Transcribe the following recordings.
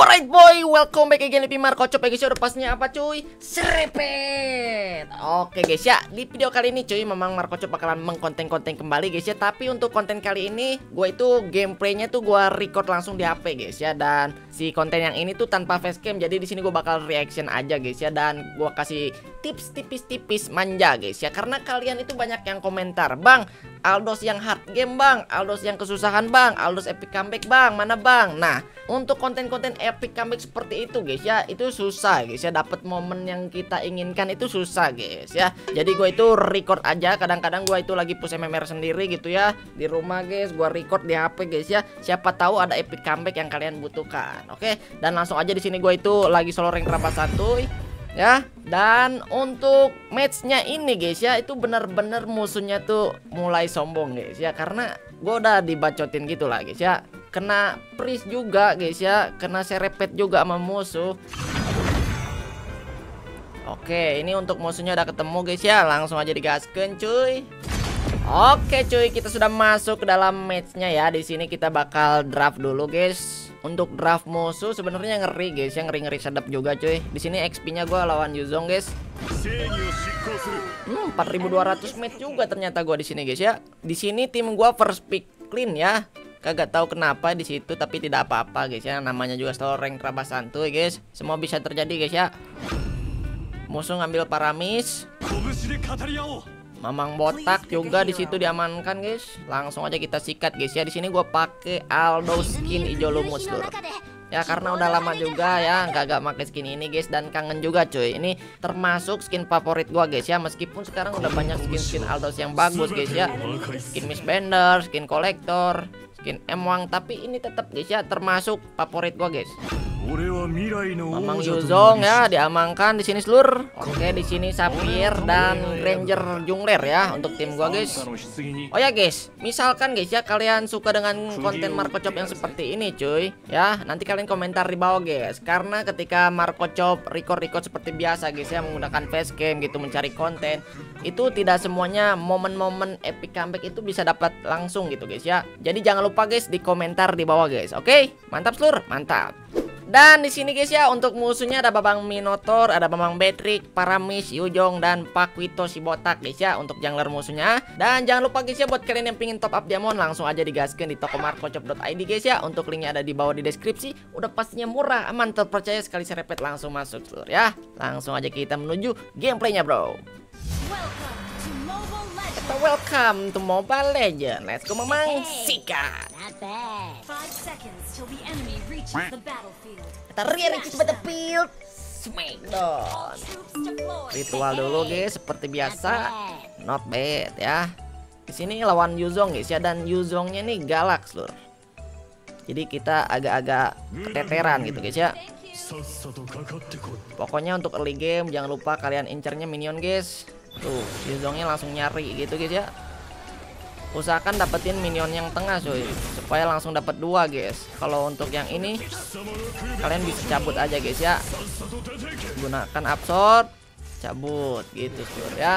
Alright boy, welcome back again di Marco Chop ya guys. Udah pastinya apa cuy? Serepet. Oke guys ya, di video kali ini cuy memang Marco Chop bakalan mengkonten-konten kembali guys ya. Tapi untuk konten kali ini gue itu gameplaynya tuh gue record langsung di HP guys ya. Dan si konten yang ini tuh tanpa facecam. Jadi di sini gue bakal reaction aja guys ya. Dan gue kasih tips tipis-tipis manja guys ya. Karena kalian itu banyak yang komentar, "Bang, Aldos yang hard game bang, Aldos yang kesusahan bang, Aldos epic comeback bang, mana bang?" Nah, untuk konten-konten epic comeback seperti itu guys ya, itu susah guys ya. Dapat momen yang kita inginkan itu susah guys ya. Jadi gue itu record aja. Kadang-kadang gue itu lagi push MMR sendiri gitu ya di rumah guys. Gue record di HP guys ya. Siapa tahu ada epic comeback yang kalian butuhkan. Oke, dan langsung aja di sini gue itu lagi solo rank Ramba santuy ya. Dan untuk matchnya ini guys ya, itu bener-bener musuhnya tuh mulai sombong guys ya. Karena gue udah dibacotin gitu lah guys ya. Kena freeze juga guys ya, kena serepet juga sama musuh. Oke, ini untuk musuhnya udah ketemu guys ya. Langsung aja digaskeun cuy. Oke cuy, kita sudah masuk ke dalam matchnya ya. Di sini kita bakal draft dulu guys. Untuk draft musuh sebenarnya ngeri guys ya, ngeri-ngeri sedap juga cuy. Di sini XP-nya gue lawan Yuzong guys. 4200 match juga ternyata gue di sini guys ya. Di sini tim gue first pick clean ya. Kagak tahu kenapa di situ, tapi tidak apa-apa guys ya. Namanya juga solo rank Ramba santuy guys. Semua bisa terjadi guys ya. Musuh ngambil Paramis. Mamang botak juga di situ diamankan guys. Langsung aja kita sikat guys ya. Di sini gua pakai Aldo skin hijau lumus lur. Ya karena udah lama juga ya kagak pakai skin ini guys, dan kangen juga cuy. Ini termasuk skin favorit gua guys ya. Meskipun sekarang udah banyak skin Aldos yang bagus guys ya. Skin Miss Bender, skin kolektor, skin M1, tapi ini tetap guys ya termasuk favorit gua guys. Mamang Yuzong ya diamankan di sini seluruh. Oke, di sini Sapphire dan Ranger Jungler ya untuk tim gua guys. Oh ya guys, misalkan guys ya kalian suka dengan konten Marco Chop yang seperti ini cuy ya, nanti kalian komentar di bawah guys. Karena ketika Marco Chop record seperti biasa guys ya, menggunakan facecam gitu mencari konten, itu tidak semuanya momen-momen epic comeback itu bisa dapat langsung gitu guys ya. Jadi jangan lupa guys di komentar di bawah guys. Oke, mantap seluruh, mantap. Dan di sini guys ya untuk musuhnya ada Babang Minotaur, ada Babang Betrick, Paramis, Yuzong, dan Paquito si botak guys ya untuk jungler musuhnya. Dan jangan lupa guys ya buat kalian yang pingin top up diamond, langsung aja digaskan di toko marcochop.id guys ya. Untuk linknya ada di bawah di deskripsi. Udah pastinya murah, aman, terpercaya, sekali serepet langsung masuk seluruh ya. Langsung aja kita menuju gameplaynya bro. Welcome to Mobile Legends. Let's go memang sikat. Kita reach the battlefield. Smackdown. Ritual dulu guys seperti biasa. Not bad ya. Di sini lawan Yuzong guys ya, dan Yuzongnya nih galak seluruh. Jadi kita agak-agak keteteran gitu guys ya. Pokoknya untuk early game jangan lupa kalian incernya minion guys. Tuh, Yuzongnya langsung nyari gitu guys ya. Usahakan dapetin minion yang tengah cuy, supaya langsung dapat dua guys. Kalau untuk yang ini kalian bisa cabut aja guys ya. Gunakan absorb, cabut gitu cuy ya.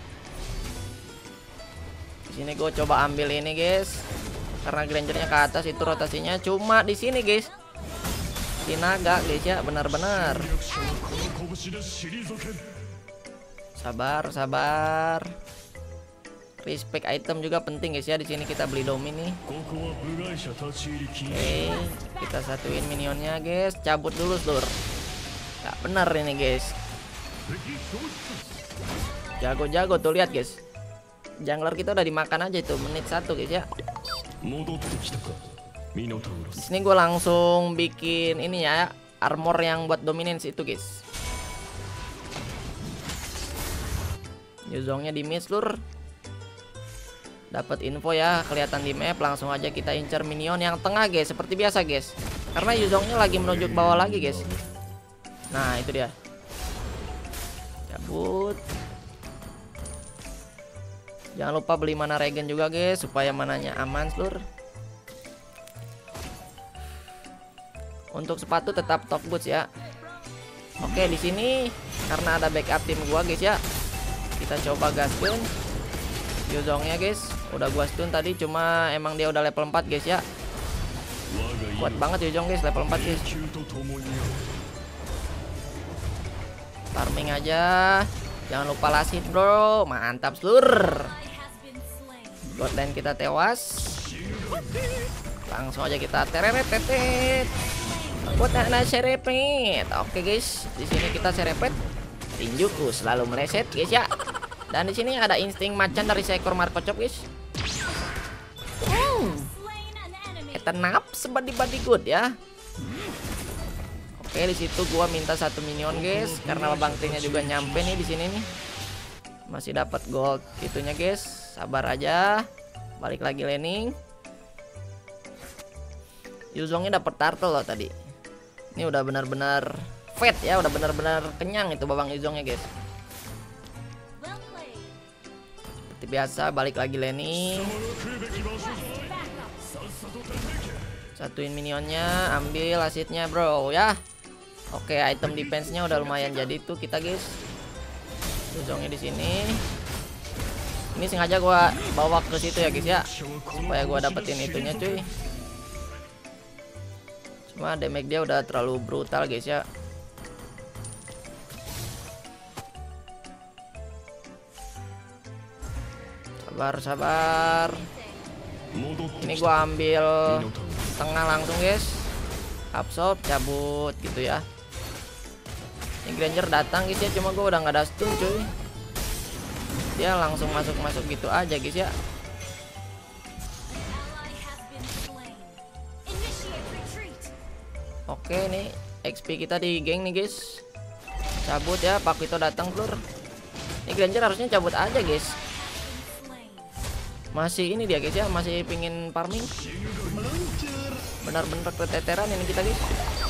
Di sini gue coba ambil ini guys. Karena Grangernya ke atas itu rotasinya cuma di sini guys. Si naga guys ya, benar-benar. Sabar. Respect item juga penting guys ya. Di sini kita beli domin nih. Oke, kita satuin minionnya guys. Cabut dulu seluruh. Gak bener ini guys. Jago-jago tuh, lihat guys. Jungler kita udah dimakan aja itu menit 1 guys ya. Di sini gue langsung bikin ini ya, armor yang buat dominance itu guys. Yuzongnya di mid lur. Dapat info ya, kelihatan di map. Langsung aja kita incer minion yang tengah guys, seperti biasa guys. Karena Yuzongnya lagi menuju ke bawah lagi guys. Nah itu dia. Cabut. Jangan lupa beli mana regen juga guys, supaya mananya aman lur. Untuk sepatu tetap top boots ya. Oke, di sini karena ada backup tim gua guys ya. Kita coba gaskeun Yuzongnya guys. Udah gua stun tadi, cuma emang dia udah level 4 guys ya. Kuat banget Yuzong guys, level 4 guys. Farming aja. Jangan lupa lasit bro. Mantap seluruh. God lane kita tewas. Langsung aja kita tereret-tetet. Buat anak serepet. Oke guys, di sini kita serepet. Tinjuku selalu meleset guys ya. Dan di sini ada insting macan dari seekor Markocop guys. Etenap sebadi-badi good ya. Oke, di situ gua minta 1 minion guys, karena bangkainya juga nyampe nih di sini nih. Masih dapat gold itunya guys. Sabar aja. Balik lagi laning. Yuzongnya dapat turtle loh tadi. Ini udah benar-benar fat ya, udah benar-benar kenyang itu babang Yuzongnya guys. Seperti biasa balik lagi laning. Satuin minionnya, ambil asitnya bro ya. Oke, item defense-nya udah lumayan jadi tuh kita guys. Yuzongnya di sini. Ini sengaja gua bawa ke situ ya guys ya, supaya gua dapetin itunya cuy. Cuma damage dia udah terlalu brutal guys ya. Sabar. Ini gua ambil tengah langsung guys. Absorb, cabut gitu ya. Ini Granger datang guys ya, cuma gua udah nggak ada stun cuy. Dia langsung masuk gitu aja guys ya. Oke, nih XP kita di geng nih guys. Cabut ya, Pakuito datang lur. Ini Granger harusnya cabut aja guys. Masih ini dia guys ya, masih pingin farming. Benar-benar keteteran ini kita guys.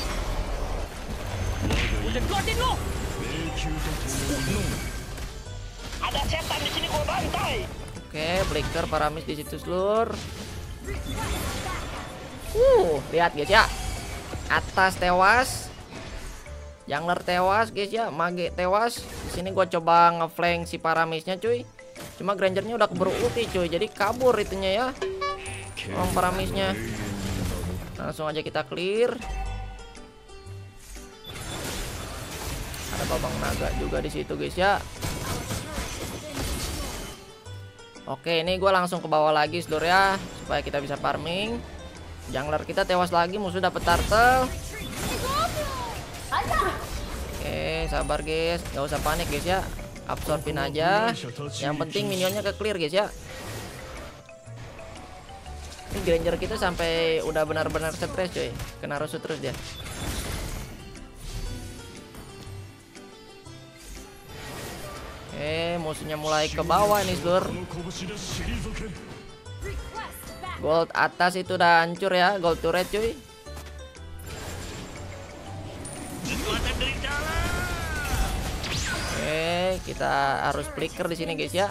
Ada setan di sini gua bantai. Oke, Flicker Paramis di situ seluruh. Lihat guys ya. Atas tewas. Jungler tewas guys ya, Mage tewas. Di sini gua coba ngeflank si Paramisnya cuy. Cuma Grangernya udah keburu ulti cuy, jadi kabur itunya ya. Orang Paramisnya. Langsung aja kita clear. Ada babang naga juga di situ guys ya. Oke, ini gue langsung ke bawah lagi seluruh ya, supaya kita bisa farming. Jungler kita tewas lagi, musuh dapat turtle. Oke, sabar guys, nggak usah panik guys ya. Absorbin aja. Yang penting minionnya ke clear guys ya. Ini Granger kita sampai udah benar-benar stres coy, kena rusuh terus dia. Musuhnya mulai ke bawah nih seluruh. Gold atas itu udah hancur ya, gold turret cuy. Kita harus flicker di sini guys ya.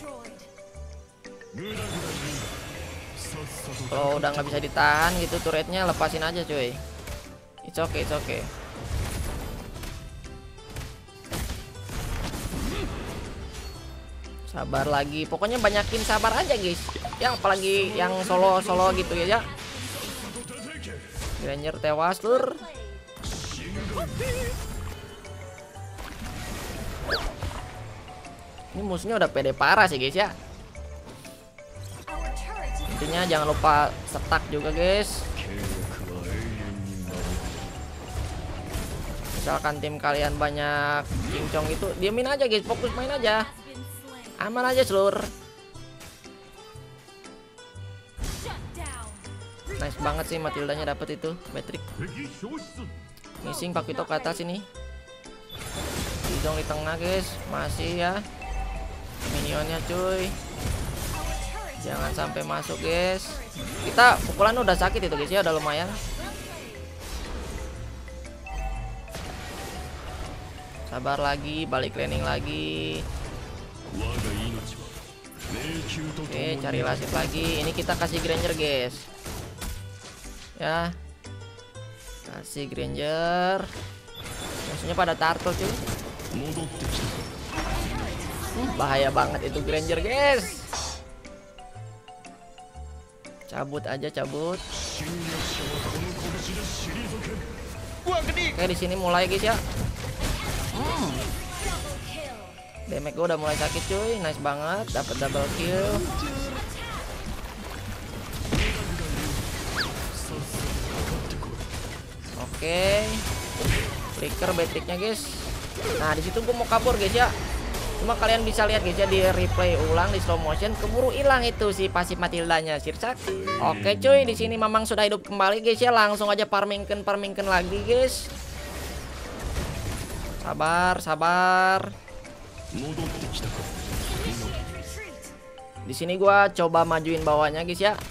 Kalau udah nggak bisa ditahan gitu turretnya, lepasin aja cuy. It's okay, it's okay. Sabar lagi, pokoknya banyakin sabar aja guys ya, apalagi yang solo gitu ya. Granger tewas lur. Ini musuhnya udah pede parah sih guys ya. Intinya jangan lupa setak juga guys. Misalkan tim kalian banyak cincong gitu, diamin aja guys, fokus main aja. Aman aja seluruh. Nice banget sih Matildanya dapat itu Patrick. Missing Pakuito ke atas ini. Yuzong di tengah guys, masih ya. Minionnya cuy. Jangan sampai masuk guys. Kita pukulan udah sakit itu guys ya, udah lumayan. Sabar lagi, balik laning lagi. Oke, cari lasit lagi. Ini kita kasih Granger guys ya. Kasih Granger. Musuhnya pada turtle cuy. Bahaya banget itu Granger guys. Cabut aja, cabut. Buang gede. Oke, di sini mulai guys ya. Damage gue udah mulai sakit cuy. Nice banget, dapat double kill. Oke. Flicker betriknya guys. Nah, di situ gue mau kabur guys ya. Cuma kalian bisa lihat guys ya di replay ulang di slow motion keburu hilang itu si pasif Matildanya Sirsak. Oke cuy, di sini Mamang sudah hidup kembali guys ya. Langsung aja farmingkan lagi guys. Sabar, sabar. Di sini gua coba majuin bawahnya guys ya.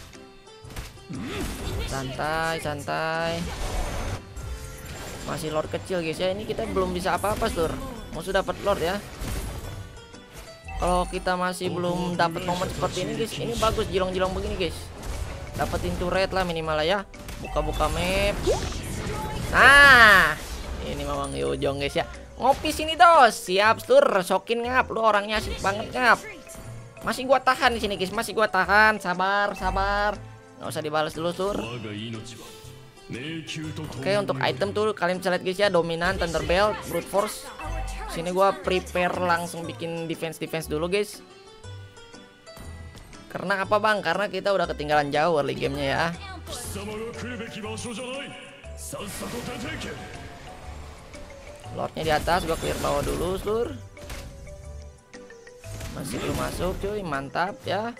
Santai, santai. Masih lord kecil guys ya. Ini kita belum bisa apa-apa, Sur. Musuh dapat lord ya. Kalau kita masih belum dapat momen seperti ini guys, ini bagus jilong-jilong begini guys. Dapetin turret lah minimal lah ya. Buka-buka map. Nah, ini Mamang Yujong guys ya. Ngopi sini dos. Siap, Sur. Sokin ngap. Lu orangnya asik banget ngap. Masih gua tahan di sini guys, masih gua tahan. Sabar, sabar. Nggak usah dibalas dulu, Sur. Oke, untuk item tuh kalian bisa lihat guys ya, dominan, thunderbelt, brute force. Sini gua prepare langsung bikin defense dulu guys. Karena apa bang? Karena kita udah ketinggalan jauh early gamenya ya. Lordnya di atas, gua clear bawah dulu, Sur. Masih belum masuk cuy, mantap ya.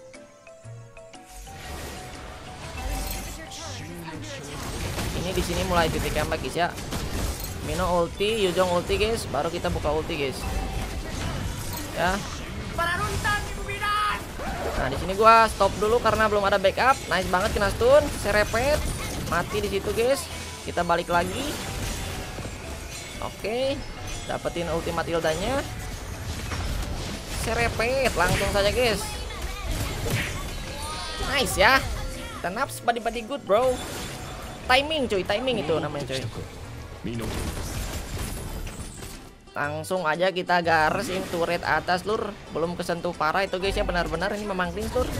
Ini di sini mulai titik comeback guys ya. Mino ulti, Yujong ulti guys, baru kita buka ulti guys. Ya. Nah, di sini gua stop dulu karena belum ada backup. Nice banget kena stun, serepet. Mati di situ guys. Kita balik lagi. Oke. Dapetin ulti Matildanya. Serepet langsung saja guys. Nice ya. Kita naps body good, bro. Timing cuy, timing itu namanya cuy. Langsung aja kita garesin turret atas, Lur. Belum kesentuh parah itu guys ya, benar-benar ini memang clean, Lur.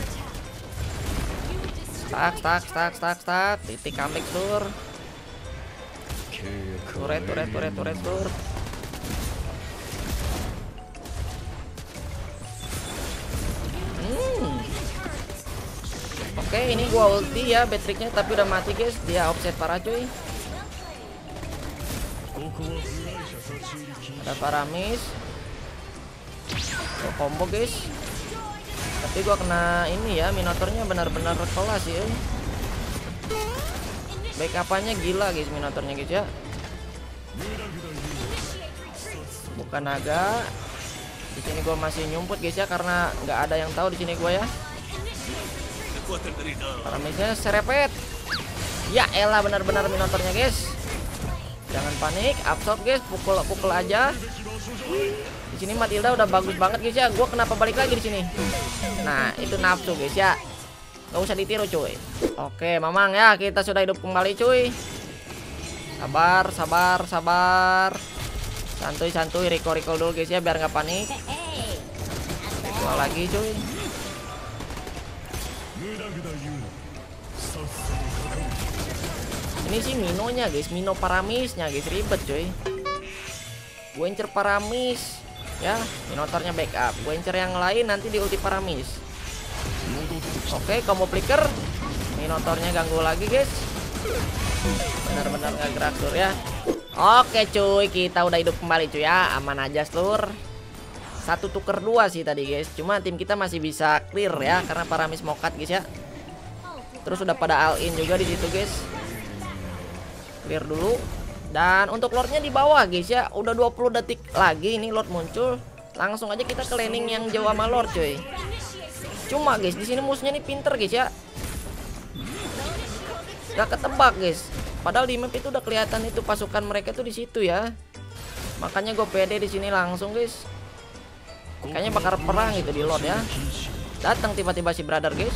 Stak. Titik comeback, Lur. Turret, Lur. Oke, ini gua ulti ya, Beatrixnya tapi udah mati guys. Dia offset parah cuy. Ada Paramis. Gua combo guys. Tapi gua kena ini ya, Minotaurnya benar-benar kelas ya. Backupannya gila guys, Minotaurnya guys ya. Bukan naga. Di sini gua masih nyumput guys ya, karena nggak ada yang tahu di sini gua ya. Paramisnya serepet. Ya elah, benar-benar Minotaurnya guys. Jangan panik, absorb guys, pukul aja. Di sini Matilda udah bagus banget guys ya. Gua kenapa balik lagi di sini? Nah, itu nafsu guys ya. Gak usah ditiru cuy. Oke, Mamang ya, kita sudah hidup kembali cuy. Sabar. Santuy, recall dulu guys ya biar nggak panik. Dua lagi cuy. Ini sih Minonya guys, Mino Paramisnya guys, ribet cuy. Gue incer Paramis ya, Minotaurnya backup. Gue incer yang lain nanti di ulti Paramis. Oke, combo flicker. Minotaurnya ganggu lagi guys. Benar-benar nggak gerak Sur ya. Oke cuy, kita udah hidup kembali cuy ya, aman aja Sur. 1 tuker 2 sih tadi guys. Cuma tim kita masih bisa clear ya, karena Paramis mau cut guys ya. Terus udah pada all in juga di situ guys. Clear dulu. Dan untuk lordnya di bawah guys ya. Udah 20 detik lagi ini lord muncul. Langsung aja kita ke laning yang jauh sama lord cuy. Cuma guys, di sini musuhnya nih pinter guys ya. Gak ketebak guys. Padahal di map itu udah kelihatan itu pasukan mereka tuh di situ ya. Makanya gue pede di sini langsung guys. Kayaknya bakal perang gitu di lord ya. Datang tiba-tiba si brother guys.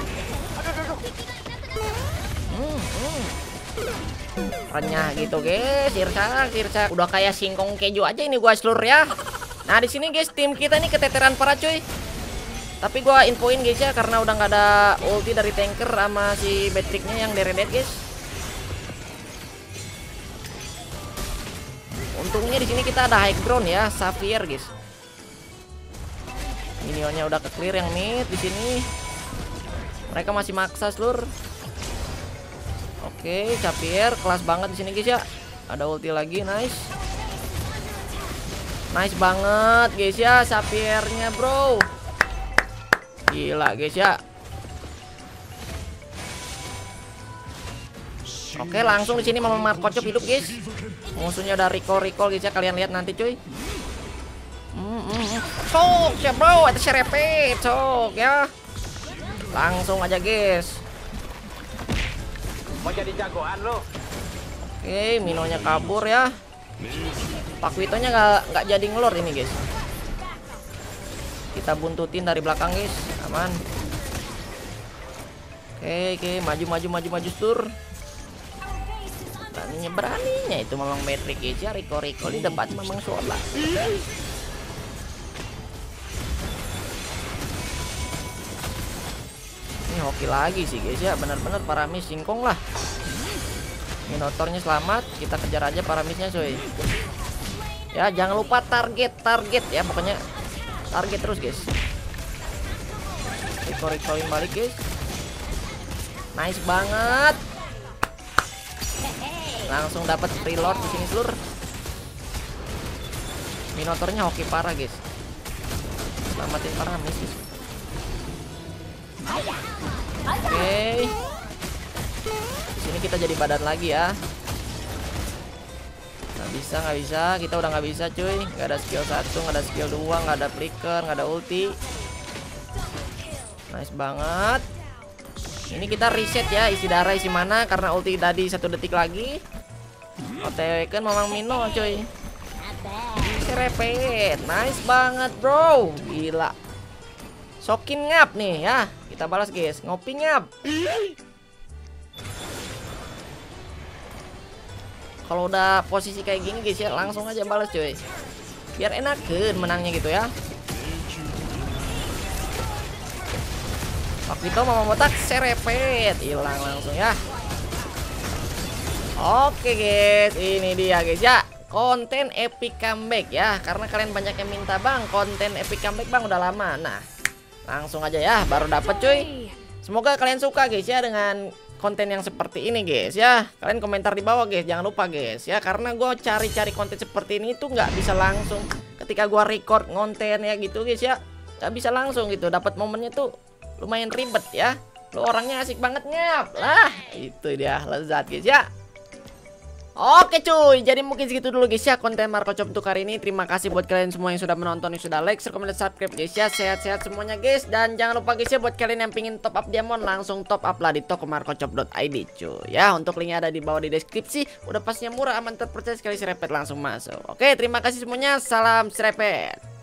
Renyah gitu guys, sirsak. Udah kayak singkong keju aja ini gua seluruh ya. Nah, di sini guys tim kita nih keteteran parah cuy. Tapi gua infoin guys ya, karena udah nggak ada ulti dari tanker sama si Batriknya yang deredet guys. Untungnya di sini kita ada high ground ya, Xavier guys. Minionnya udah ke clear yang mid di sini. Mereka masih maksa seluruh. Oke, Xavier kelas banget di sini guys ya. Ada ulti lagi, nice. Nice banget guys ya, Xaviernya bro. Gila guys ya. Oke, langsung di sini Mama Marco Chop hidup guys. Musuhnya udah recall guys ya, kalian lihat nanti cuy. Sok ya bro, itu serepet sok ya. Langsung aja guys. Mau jadi jagoan lo. Oke, Minonya kabur ya. Pakuitonya nggak jadi ngelor ini guys. Kita buntutin dari belakang guys, aman. Oke, maju sur. Beraninya itu memang metrik guys ya. Rico di depan memang sholat. Ini hoki lagi sih guys ya, benar-benar Paramis singkong lah. Minotaurnya selamat, kita kejar aja Paramisnya coy. Ya jangan lupa target ya, pokoknya target terus guys. Recoilin balik guys. Nice banget. Langsung dapat reload di sini seluruh. Minotaurnya hoki parah guys. Selamatin Paramis guys. Oke. Di sini kita jadi badan lagi ya. Nggak bisa. Kita udah nggak bisa cuy. Nggak ada skill 1, nggak ada skill 2, nggak ada flicker, nggak ada ulti. Nice banget. Ini kita reset ya, isi darah isi mana karena ulti tadi 1 detik lagi. OTW kan memang Mino cuy. Serepet. Nice banget bro. Gila. Sokin ngap nih ya. Kita balas guys, ngopi ngap. Kalau udah posisi kayak gini guys ya, langsung aja balas cuy. Biar enakan menangnya gitu ya. Waktu itu mau botak serepet, hilang langsung ya. Oke guys, ini dia guys ya. Konten epic comeback ya. Karena kalian banyak yang minta bang, konten epic comeback bang udah lama. Nah, langsung aja ya, baru dapet cuy. Semoga kalian suka guys ya dengan konten yang seperti ini guys ya. Kalian komentar di bawah guys, jangan lupa guys ya. Karena gue cari-cari konten seperti ini tuh nggak bisa langsung ketika gue record konten ya gitu guys ya. Nggak bisa langsung gitu, dapat momennya tuh lumayan ribet ya. Lo orangnya asik banget ngap lah. Itu dia lezat guys ya. Oke cuy, jadi mungkin segitu dulu guys ya konten Marco Chop untuk hari ini. Terima kasih buat kalian semua yang sudah menonton, yang sudah like, share, komen, dan subscribe guys ya. Sehat-sehat semuanya guys. Dan jangan lupa guys ya buat kalian yang pingin top up diamond, langsung top up lah di toko marcochop.id cuy ya. Untuk linknya ada di bawah di deskripsi. Udah pastinya murah, aman, terpercaya, sekali serepet langsung masuk. Oke, terima kasih semuanya. Salam serepet.